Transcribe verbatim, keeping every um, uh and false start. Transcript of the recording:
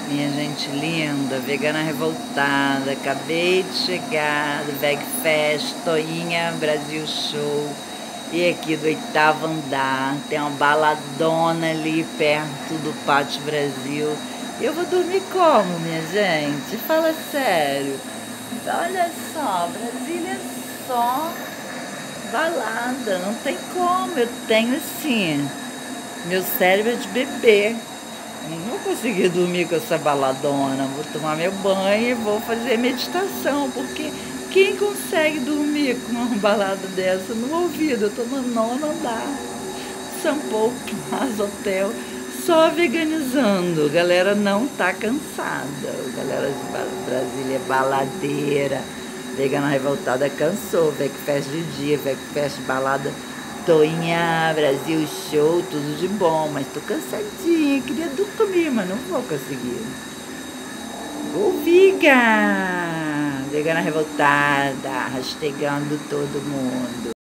Minha gente linda, vegana revoltada, acabei de chegar do VegFest, Toinha Brasil Show. E aqui do oitavo andar, tem uma baladona ali perto do Pátio Brasil. E eu vou dormir como, minha gente? Fala sério. Olha só, Brasília é só balada, não tem como. Eu tenho sim, meu cérebro é de bebê. Não vou conseguir dormir com essa baladona. Vou tomar meu banho e vou fazer meditação, porque quem consegue dormir com uma balada dessa no ouvido? Eu tô no nono andar, São Paulo Plaza Hotel, só veganizando. A galera não tá cansada. A galera de Brasília é baladeira. Vegana revoltada cansou. VegFest de dia, VegFest balada. Toinha Brasil Show, tudo de bom, mas tô cansadinha, queria dormir, mas não vou conseguir. Ô, Viga! Vegana revoltada, rastegando todo mundo.